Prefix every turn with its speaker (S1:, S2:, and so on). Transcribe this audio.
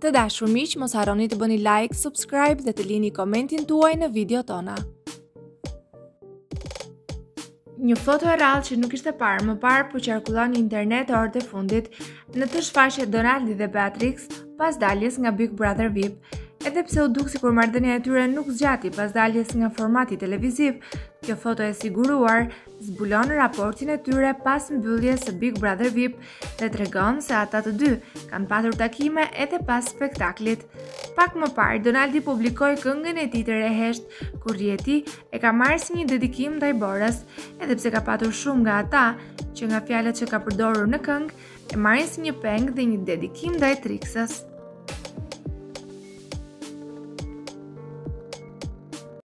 S1: Të dashur miq, mos harroni të bëni like, subscribe dhe të lini komentin tuaj në video tona. Një foto e rrallë që nuk ishte parë më parë po qarkullon në internet orët e fundit në të shfaqjet Donaldi dhe Beatrix pas daljes nga Big Brother VIP. Edhe pse u duk sikur marrëdhënia e tyre nuk zgjati pas daljes nga formati televiziv, kjo foto e siguruar zbulon raportin e tyre pas mbylljes së Big Brother VIP dhe tregon se ata të dy kanë patur takime edhe pas spektaklit. Pak më parë, Donaldi publikoi këngën e tij të rehesht, ku Rieti e ka marrë si një dedikim ndaj Borës, edhe pse ka patur shumë nga ata që nga fjalët që ka përdorur në këngë e marrin si një peng dhe një dedikim ndaj Trixës.